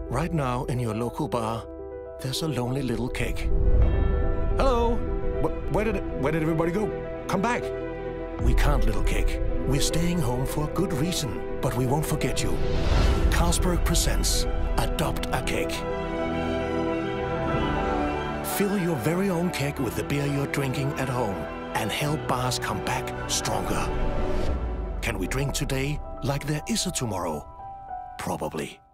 Right now, in your local bar, there's a lonely little cake. Hello? Where did everybody go? Come back. We can't, little cake. We're staying home for a good reason, but we won't forget you. Carlsberg presents Adopt a Cake. Fill your very own cake with the beer you're drinking at home and help bars come back stronger. Can we drink today like there is a tomorrow? Probably.